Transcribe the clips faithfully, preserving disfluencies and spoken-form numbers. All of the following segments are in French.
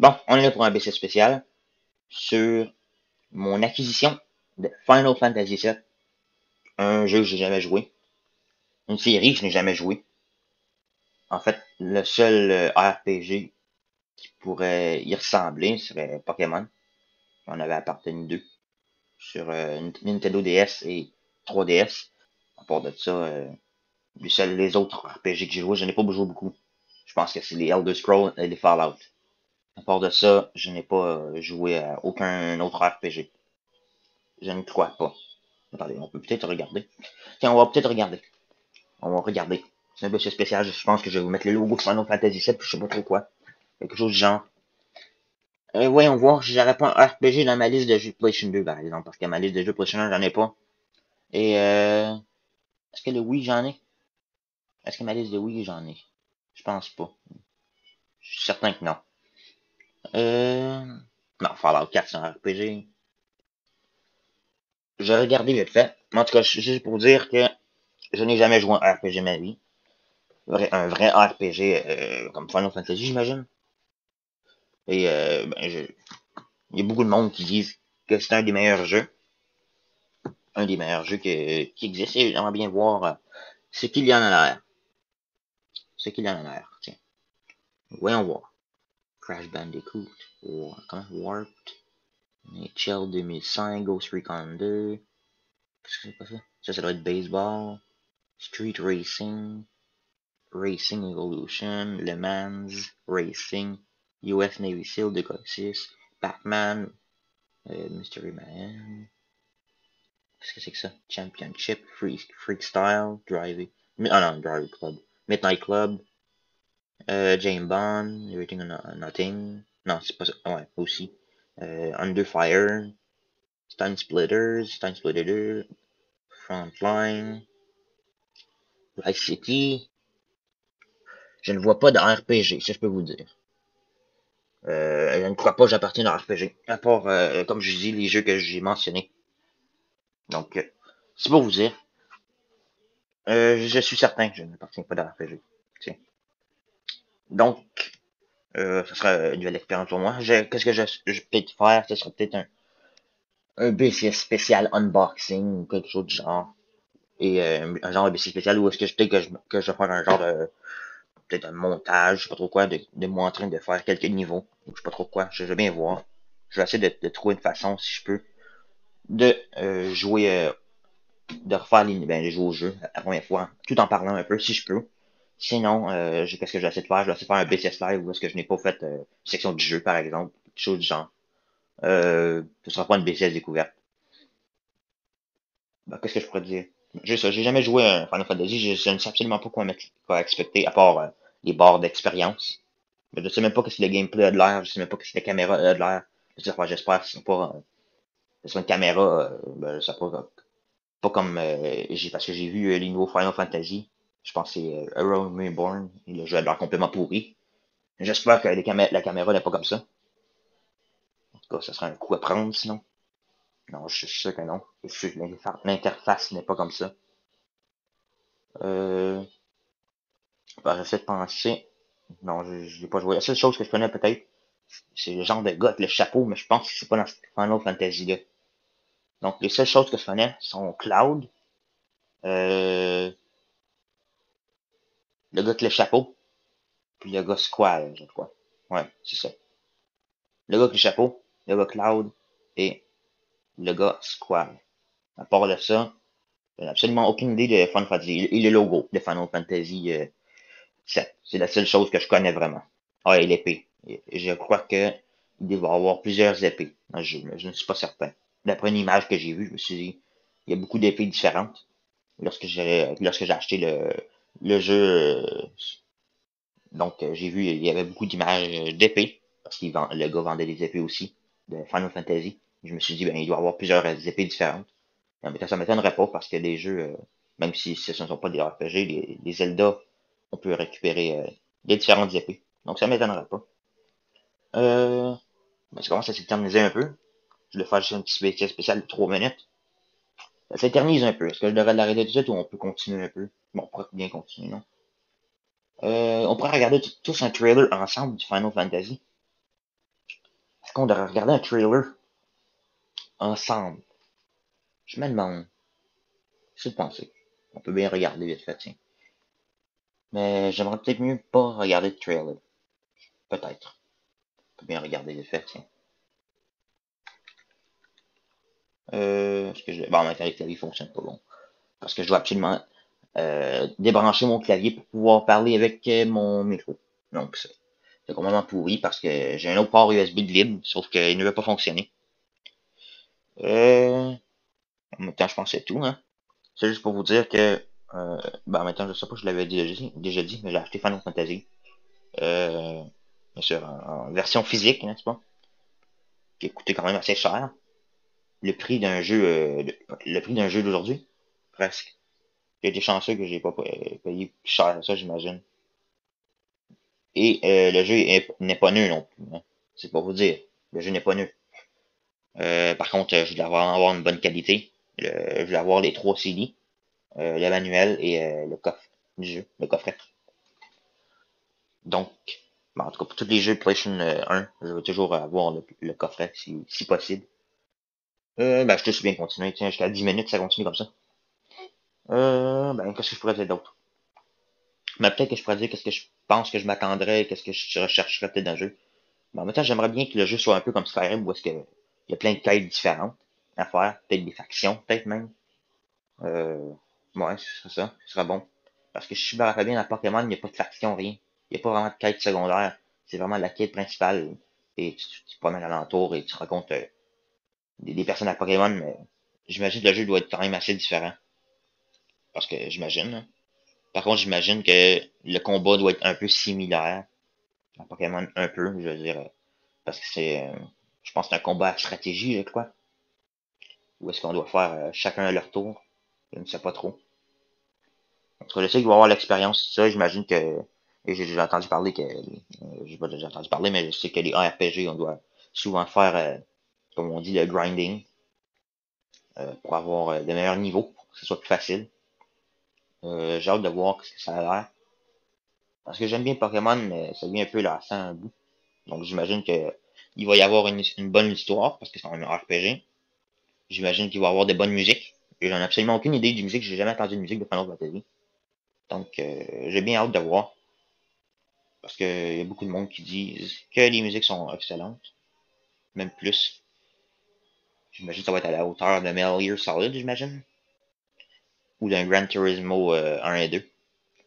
Bon, on est là pour un B C spécial sur mon acquisition de Final Fantasy sept, un jeu que j'ai jamais joué, une série que je n'ai jamais joué. En fait, le seul euh, R P G qui pourrait y ressembler serait Pokémon. J'en avais appartenu deux sur euh, Nintendo D S et trois D S. À part de ça, euh, les seuls les autres R P G que j'ai joué, je n'ai pas joué beaucoup. Je pense que c'est les Elder Scrolls et les Fallout. À part de ça, je n'ai pas euh, joué à aucun autre R P G. Je ne crois pas. Attendez, on peut peut-être regarder. Tiens, on va peut-être regarder. On va regarder. C'est un peu spécial. Je pense que je vais vous mettre le logo Final Fantasy sept, puis je sais pas trop quoi. Quelque chose du genre. Euh, voyons voir, j'aurais pas un R P G dans ma liste de jeux de PlayStation deux, par exemple, parce que ma liste de jeux PlayStation un, j'en ai pas. Et euh, est-ce que le Wii, j'en ai? Est-ce que ma liste de Wii, j'en ai? Je pense pas. Je suis certain que non. Euh... Non, Fallout quatre, c'est un R P G. J'ai regardé vite fait. Mais en tout cas, juste pour dire que je n'ai jamais joué un R P G de ma vie. Un vrai R P G euh, comme Final Fantasy, j'imagine. Et euh, ben, je... il y a beaucoup de monde qui disent que c'est un des meilleurs jeux. Un des meilleurs jeux que... qui existent. Et j'aimerais bien voir euh, ce qu'il y en a l'air. Ce qu'il y en a l'air. Tiens. Voyons voir. Crash Bandicoot. War... Comment? Warped. N H L deux mille cinq. Ghost Recon deux. Qu'est-ce que c'est pas ça? Ça, ça doit être baseball. Street Racing. Racing Evolution. Le Mans. Racing. U S Navy SEAL deux contre six. Pac-Man. Euh, Mystery Man. Qu'est-ce que c'est que ça? Championship, Free, Freestyle, Driving. Ah non, Drive Club. Midnight Club. Euh, James Bond, Everything or Nothing. Non, c'est pas ça. Ouais, aussi. Euh, Under Fire. Time Splitters. Time Splitter deux. Frontline. Vice City. Je ne vois pas de R P G, ça je peux vous dire. Euh, je ne crois pas que j'appartiens à un R P G. À part, euh, comme je dis, les jeux que j'ai mentionnés. Donc, euh, c'est pour vous dire. Euh, je suis certain que je n'appartiens pas à R P G. Tiens. Donc, euh, ce sera une nouvelle expérience pour moi. Qu'est-ce que je, je peux peut-être faire? Ce serait peut-être un, un B C S spécial unboxing ou quelque chose du genre. Et euh, un genre de B C S spécial où est-ce que je peut-être que je, que je vais faire un genre de peut-être un montage, je sais pas trop quoi, de, de moi en train de faire quelques niveaux. Je sais pas trop quoi. Je vais bien voir. Je vais essayer de, de trouver une façon, si je peux, de euh, jouer euh, de refaire les, ben, de jouer au jeu la première fois, tout en parlant un peu, si je peux. Sinon, euh, qu'est-ce que j'essaie de faire? Je vais essayer de faire un B C S live où est-ce que je n'ai pas fait euh, section du jeu, par exemple, quelque chose du genre. Euh, ce sera pas une B C S découverte. Ben, qu'est-ce que je pourrais dire? J'ai ça, j'ai jamais joué à Final Fantasy, je, je ne sais absolument pas quoi, mettre, quoi expecter, à part euh, les barres d'expérience. Mais je sais même pas que si le gameplay a de l'air, je sais même pas que si la caméra a de l'air. J'espère que ce sera pas, euh, ce sera une caméra, euh, ben, je sais pas, pas comme euh, j'ai parce que j'ai vu euh, les nouveaux Final Fantasy. Je pense que c'est euh, Hero Reborn. Et le jeu a l'air complètement pourri. J'espère que les camé la caméra n'est pas comme ça. En tout cas, ça serait un coup à prendre sinon. Non, je suis sûr que non. Je suis sûr que l'interface n'est pas comme ça. Euh, ben, j'essaie de penser. Non, je, je l'ai pas joué. La seule chose que je connais peut-être, c'est le genre de gars avec le chapeau, mais je pense que c'est pas dans Final Fantasy deux. Donc les seules choses que je connais sont Cloud, euh, le gars avec le chapeau, puis le gars Squall, je crois. Ouais, c'est ça. Le gars avec le chapeau, le gars Cloud et le gars Squall. À part de ça, j'ai absolument aucune idée de Final Fantasy. Et le logo de Final Fantasy euh, sept. C'est la seule chose que je connais vraiment. Ah, et l'épée. Et je crois que il doit y avoir plusieurs épées dans le jeu, mais je ne suis pas certain. D'après une image que j'ai vue, je me suis dit, il y a beaucoup d'épées différentes. Lorsque j'ai lorsque j'ai acheté le, le jeu, euh, donc euh, j'ai vu, il y avait beaucoup d'images d'épées, parce que le gars vendait des épées aussi, de Final Fantasy. Je me suis dit, ben, il doit y avoir plusieurs épées différentes. Mais ça m'étonnerait pas, parce que les jeux, euh, même si ce ne sont pas des R P G, les, les Zelda, on peut récupérer euh, des différentes épées. Donc ça m'étonnerait pas. Euh, ben, ça commence à s'éterniser un peu. Je vais faire juste un petit spécial spécial de trois minutes. Ça s'éternise un peu. Est-ce que je devrais l'arrêter tout de suite ou on peut continuer un peu? Bon, on pourrait bien continuer, non? Euh, on pourrait regarder tous un trailer ensemble du Final Fantasy. contre, de regarder un trailer ensemble, je me demande, c'est de penser. On peut bien regarder vite fait, tiens. Mais j'aimerais peut-être mieux pas regarder de trailer. Peut-être. On peut bien regarder vite fait, tiens. Euh, ce que je... Bon, maintenant, le clavier fonctionne pas bon. Parce que je dois absolument euh, débrancher mon clavier pour pouvoir parler avec euh, mon micro. Donc, c'est c'est complètement pourri parce que j'ai un autre port U S B de libre, sauf qu'il ne veut pas fonctionner. Euh, en même temps, je pense que c'est tout, hein. C'est juste pour vous dire que, euh, ben, en même temps, je sais pas si je l'avais déjà dit, déjà dit, mais j'ai acheté Final Fantasy. Euh, bien sûr, en, en version physique, n'est-ce pas? Qui a coûté quand même assez cher. Le prix d'un jeu, euh, de- le prix d'un jeu d'aujourd'hui, presque. J'ai été chanceux que j'ai pas payé plus cher ça, j'imagine. Et euh, le jeu n'est pas nul non plus, hein. C'est pour vous dire. Le jeu n'est pas nul. Euh, par contre, je voulais avoir, avoir une bonne qualité. Le- je voulais avoir les trois C D, euh, le manuel et euh, le coffre du jeu, le coffret. Donc, ben, en tout cas, pour tous les jeux PlayStation euh, un, je veux toujours avoir le, le coffret si, si possible. Euh, ben, je te suis bien continuer. Tiens, jusqu'à dix minutes, ça continue comme ça. Euh, ben, qu'est-ce que je pourrais dire d'autre? Mais peut-être que je pourrais dire qu'est-ce que je pense que je m'attendrais, qu'est-ce que je rechercherais peut-être dans le jeu. Mais en même temps, j'aimerais bien que le jeu soit un peu comme Skyrim, où est-ce que il y a plein de quêtes différentes à faire, peut-être des factions, peut-être même. Euh, ouais, c'est ça, ce serait bon. Parce que je me rappelle bien, dans Pokémon, il n'y a pas de faction, rien. Il n'y a pas vraiment de quête secondaire. C'est vraiment la quête principale. Et tu, tu te promènes alentour et tu rencontres euh, des, des personnes à Pokémon, mais j'imagine que le jeu doit être quand même assez différent. Parce que j'imagine, hein. Par contre, j'imagine que le combat doit être un peu similaire à Pokémon, un peu, je veux dire. euh, Parce que c'est, euh, je pense que c'est un combat à stratégie, je crois. Ou est-ce qu'on doit faire euh, chacun à leur tour? Je ne sais pas trop. En tout cas, je sais qu'il va avoir l'expérience, ça, j'imagine que, et j'ai déjà entendu parler que, euh, j'ai pas déjà entendu parler, mais je sais que les R P G, on doit souvent faire, euh, comme on dit, le grinding, euh, pour avoir euh, de meilleurs niveaux, pour que ce soit plus facile. Euh, j'ai hâte de voir ce que ça a l'air. Parce que j'aime bien Pokémon, mais ça devient un peu lassant à un bout. Donc j'imagine que il va y avoir une, une bonne histoire, parce que c'est un R P G. J'imagine qu'il va y avoir des bonnes musiques. Et j'en ai absolument aucune idée du musique, j'ai jamais entendu de musique de Final Fantasy. Donc euh, j'ai bien hâte de voir. Parce qu'il y a beaucoup de monde qui disent que les musiques sont excellentes. Même plus. J'imagine que ça va être à la hauteur de Metal Gear Solid, j'imagine. Ou d'un Gran Turismo euh, un et deux.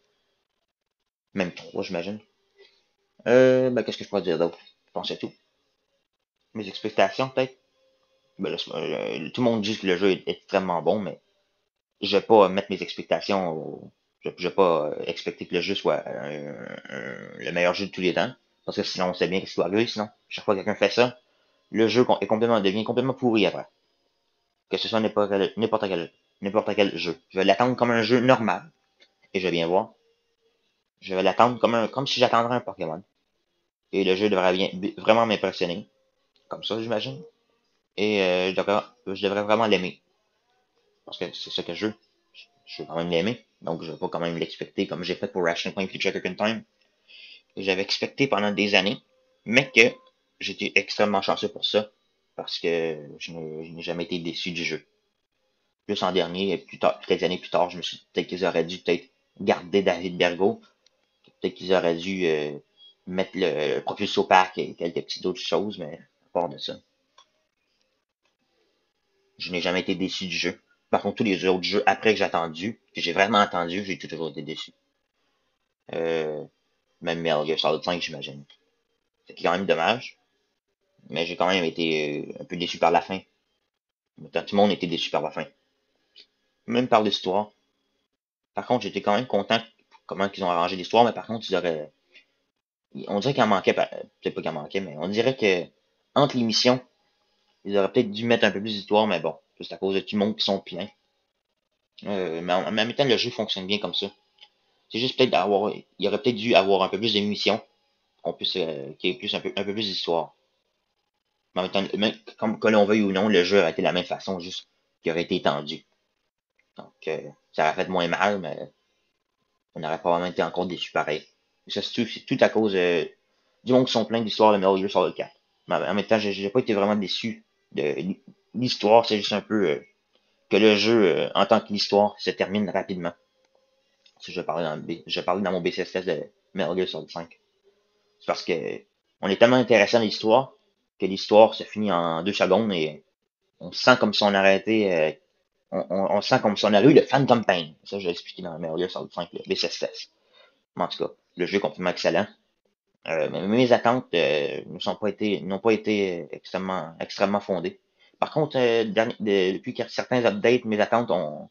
Même trois, j'imagine. Euh, ben, qu'est-ce que je pourrais dire d'autre? Je pense que c'est tout. Mes expectations, peut-être. Ben, là, euh, tout le monde dit que le jeu est extrêmement bon, mais je vais pas mettre mes expectations au... Je, je vais pas euh, expecter que le jeu soit euh, euh, le meilleur jeu de tous les temps. Parce que sinon, on sait bien qu'est-ce qui va arriver, sinon. Chaque fois que quelqu'un fait ça, le jeu est complètement, devient complètement pourri après. Que ce soit n'importe quel, n'importe quel, n'importe quel jeu. Je vais l'attendre comme un jeu normal. Et je vais bien voir. Je vais l'attendre comme un, comme si j'attendrais un Pokémon. Et le jeu devrait bien, vraiment m'impressionner. Comme ça, j'imagine. Et euh, je, devrais, je devrais vraiment l'aimer. Parce que c'est ça que je veux. Je veux quand même l'aimer. Donc je vais pas quand même l'expecter comme j'ai fait pour Ratchet and Clank Future Second Time. Que j'avais expecté pendant des années. Mais que j'étais extrêmement chanceux pour ça. Parce que je n'ai jamais été déçu du jeu. Plus en dernier, plus tard, quelques années plus tard, je me suis dit peut-être qu'ils auraient dû peut-être garder David Bergo. Peut-être qu'ils auraient dû euh, mettre le, le Propulso Pack et quelques petites autres choses, mais à part de ça, je n'ai jamais été déçu du jeu. Par contre, tous les autres jeux après que j'ai attendu, que j'ai vraiment attendu, j'ai toujours été déçu. Euh, même Metal Gear Solid cinq, j'imagine. C'est quand même dommage, mais j'ai quand même été euh, un peu déçu par la fin. Tout le monde était déçu par la fin. Même par l'histoire. Par contre, j'étais quand même content comment ils ont arrangé l'histoire, mais par contre, ils auraient on dirait qu'il en manquait, peut-être pas qu'il en manquait, mais on dirait que entre les missions, ils auraient peut-être dû mettre un peu plus d'histoire, mais bon, c'est à cause de tout le monde qui sont pleins. Euh, mais en même temps, le jeu fonctionne bien comme ça. C'est juste peut-être d'avoir, il aurait peut-être dû avoir un peu plus de missions, qu'on puisse, euh, qu'il y ait plus, un peu, un peu plus d'histoire. Mais en même temps, même, comme, que l'on veuille ou non, le jeu aurait été de la même façon, juste qu'il aurait été étendu. Donc, euh, ça aurait fait moins mal, mais on aurait probablement été encore déçus pareil. Et ça, c'est tout, c'est tout à cause euh, du monde qui sont pleins d'histoires de Metal Gear Solid quatre. Mais en même temps, j'ai j'ai pas été vraiment déçu de l'histoire. C'est juste un peu euh, que le jeu, euh, en tant qu'histoire, se termine rapidement. Si je parlais dans, le B- je parlais dans mon B C S test de Metal Gear Solid cinq. C'est parce que on est tellement intéressé dans l'histoire que l'histoire se finit en deux secondes et on sent comme si on aurait été, euh, on, on, on sent comme si on aurait eu le Phantom Pain. Ça, je l'ai expliqué dans Metal Gear Solid cinq, le B C S test. Mais en tout cas, le jeu est complètement excellent. Euh, mais mes attentes euh, ne sont pas été, n'ont pas été euh, extrêmement, extrêmement fondées. Par contre, euh, dernier- de- depuis qu'il y a certains updates, mes attentes ont,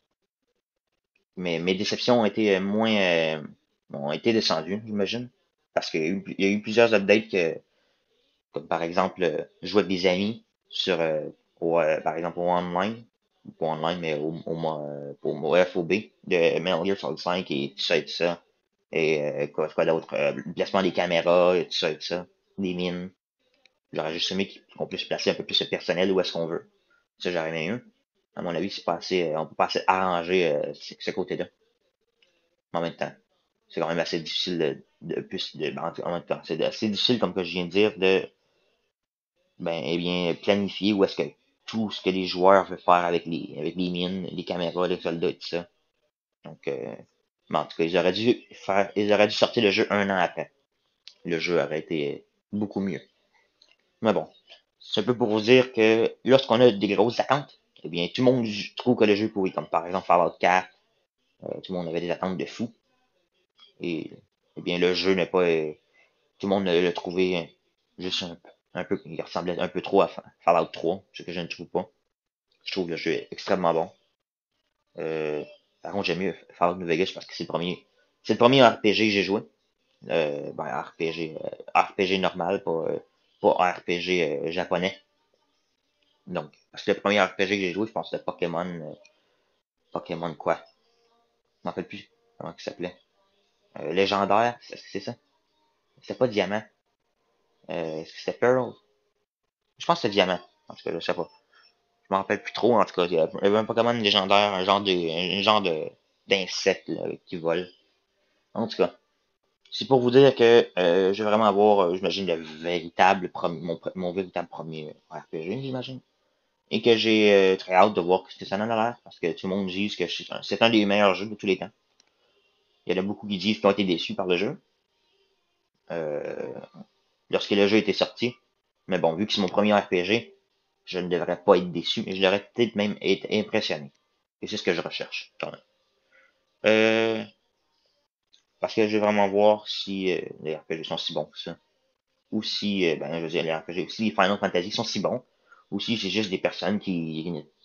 mes, mes déceptions ont été euh, moins, euh, ont été descendues, j'imagine. Parce qu'il y a eu, il y a eu plusieurs updates que, comme par exemple, euh, jouer avec des amis sur, euh, au, euh, par exemple, au online, pas online, mais au, au, euh, pour, au F O B de Metal Gear Solid cinq et tout ça et tout ça. Et euh, quoi, quoi d'autre, euh, le placement des caméras et tout ça et tout ça, des mines. J'aurais juste aimé qu'on puisse placer un peu plus le personnel où est-ce qu'on veut. Ça, j'aurais aimé mieux. À mon avis, c'est pas assez, euh, on peut pas assez arranger euh, ce, ce côté-là. Mais en même temps, c'est quand même assez difficile de, de plus de, ben, en même temps, c'est assez difficile, comme que je viens de dire, de ben, eh bien, planifier où est-ce que tout ce que les joueurs veulent faire avec les, avec les mines, les caméras, les soldats et tout ça. Donc, euh, mais en tout cas, ils auraient dû faire, ils auraient dû sortir le jeu un an après. Le jeu aurait été beaucoup mieux. Mais bon, c'est un peu pour vous dire que lorsqu'on a des grosses attentes, eh bien, tout le monde trouve que le jeu est pourri, comme par exemple Fallout quatre, euh, tout le monde avait des attentes de fou, et eh bien, le jeu n'est pas, euh, tout le monde l'a trouvé euh, juste un, un peu, il ressemblait un peu trop à Fallout trois, ce que je ne trouve pas. Je trouve le jeu extrêmement bon. Euh, par contre, j'aime mieux Fallout New Vegas parce que c'est le premier, c'est le premier R P G que j'ai joué. Euh, ben, R P G, euh, R P G normal, pas, euh, pas R P G euh, japonais. Donc, parce que le premier R P G que j'ai joué, je pense que c'était Pokémon, euh, Pokémon quoi? Je m'en rappelle plus comment il s'appelait. Euh, légendaire, est-ce que c'est ça? C'était pas Diamant. Euh, est-ce que c'était Pearl? Je pense que c'était Diamant. En tout cas, je sais pas. Je m'en rappelle plus trop, en tout cas. Il y avait un Pokémon légendaire, un genre de, un genre de, d'insecte, là, qui vole. En tout cas. C'est pour vous dire que euh, je vais vraiment avoir, euh, j'imagine, le véritable premier, mon, mon véritable premier R P G, j'imagine. Et que j'ai euh, très hâte de voir ce que ça en a l'air, parce que tout le monde dit que c'est un, c'est un des meilleurs jeux de tous les temps. Il y en a beaucoup qui disent qu'ils ont été déçus par le jeu, euh, lorsque le jeu était sorti. Mais bon, vu que c'est mon premier R P G, je ne devrais pas être déçu, mais je devrais peut-être même être impressionné. Et c'est ce que je recherche, quand même. Euh, parce que je vais vraiment voir si euh, les R P G sont si bons que ça. Ou si, euh, ben, je veux dire, les R P G, si les Final Fantasy sont si bons, ou si c'est juste des personnes qui,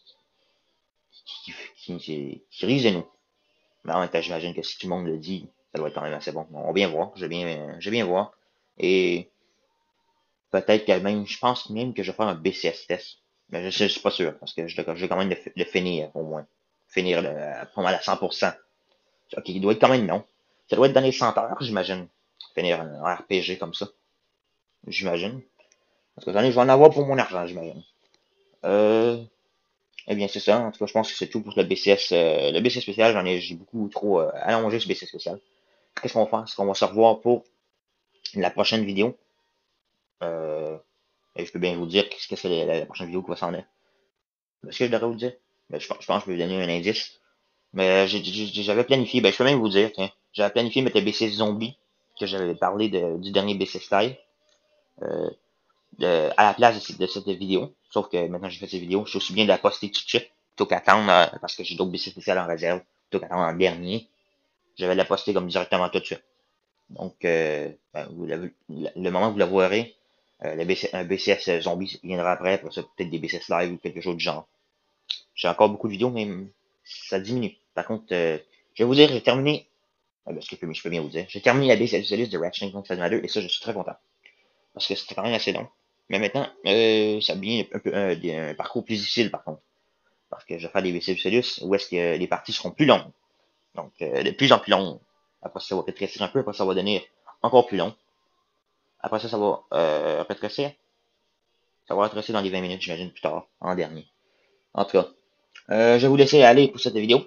qui, qui, qui, qui risent de nous. Mais en même temps, j'imagine que si tout le monde le dit, ça doit être quand même assez bon. On va bien voir, je vais bien, je vais bien voir. Et peut-être que même, je pense même que je vais faire un B C S test. Mais je, je suis pas sûr, parce que je, je vais quand même le, le finir, au moins. Finir le, pas mal à cent pour cent. Ok, il doit être quand même long. Ça doit être dans les cent heures, j'imagine. Finir un R P G comme ça. J'imagine. Parce que j'en ai, je vais en avoir pour mon argent, j'imagine. Euh, eh bien, c'est ça. En tout cas, je pense que c'est tout pour le B C S. Euh, le B C S spécial, j'en ai, j'ai beaucoup trop euh, allongé ce B C S spécial. Qu'est-ce qu'on va faire? C'est qu'on va se revoir pour la prochaine vidéo. Euh, et je peux bien vous dire qu'est-ce que c'est la, la prochaine vidéo qui va s'en aller. Est-ce que je devrais vous dire? Ben, je, pense, je pense que je peux vous donner un indice. Mais j'avais planifié, ben, je peux même vous dire, tiens, j'avais planifié de mettre le B C S Zombie, que j'avais parlé de, du dernier B C S Live, euh, de, à la place de, cette- de cette vidéo. Sauf que maintenant que j'ai fait cette vidéo, je suis aussi bien de la poster tout de suite, plutôt qu'attendre, euh, parce que j'ai d'autres B C S spéciales en réserve, plutôt qu'attendre en dernier. Je vais la poster comme directement tout de suite. Donc, euh, ben, vous l'avez- le moment où vous la verrez, euh, le B C, un B C S zombie viendra après, après ça peut-être des B C S live ou quelque chose du genre. J'ai encore beaucoup de vidéos, mais ça diminue. Par contre, euh, je vais vous dire, j'ai terminé, ah, ben, ce que je peux, je peux bien vous dire, j'ai terminé la B C S de Ratchet and Clank deux et ça, je suis très content. Parce que c'était quand même assez long. Mais maintenant, euh, ça devient un peu un, un parcours plus difficile, par contre. Parce que je vais faire des B C S où est-ce que les parties seront plus longues. Donc, euh, de plus en plus longues. Après ça, ça va rétrécir un peu, après ça va devenir encore plus long. Après ça, ça va euh, rétrécir. Ça va rétrécir dans les vingt minutes, j'imagine, plus tard, en dernier. En tout cas, euh, je vais vous laisser aller pour cette vidéo.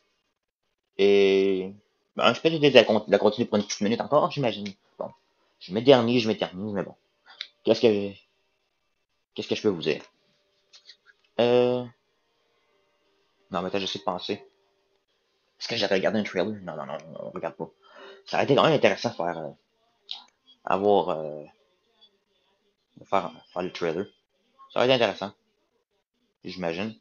Et ben, je peux peut-être la, la continuer pour une petite minute encore, j'imagine. Bon, je m'éternise, je m'éternise, mais bon. Qu'est-ce que j'ai? qu'est-ce que je peux vous dire? Euh... Non, mais attends, j'essaie de penser. Est-ce que j'avais regardé un trailer? Non, non, non, on regarde pas. Ça aurait été quand même intéressant de faire, euh, avoir, euh, de faire, faire le trailer. Ça aurait été intéressant, j'imagine.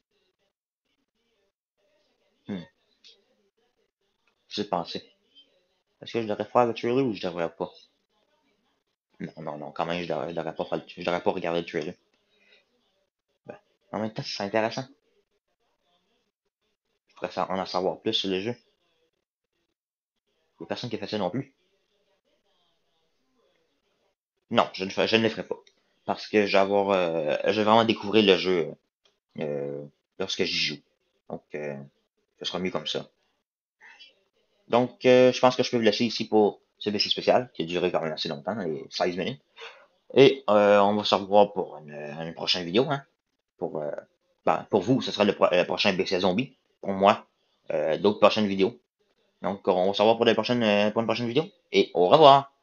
Hmm, j'essaie de penser. Est-ce que je devrais faire le trailer ou je devrais pas? Non, non, non, quand même, je devrais, je devrais pas faire le, je devrais pas regarder le trailer. Ben, en même temps, c'est intéressant. Je pourrais en en savoir plus sur le jeu. Il y a personne qui a fait ça non plus. Non, je ne, fais- je ne le ferai pas. Parce que je vais avoir, euh, je vais vraiment découvrir le jeu euh, lorsque j'y joue. Donc, euh, ce sera mieux comme ça. Donc, euh, je pense que je peux vous laisser ici pour ce B C spécial, qui a duré quand même assez longtemps, les seize minutes. Et euh, on va se revoir pour une, une prochaine vidéo. Hein, pour, euh, ben, pour vous, ce sera le, pro le prochain B C Zombie. Pour moi, euh, d'autres prochaines vidéos. Donc, on va se revoir pour, les prochaines, pour une prochaine vidéo. Et au revoir!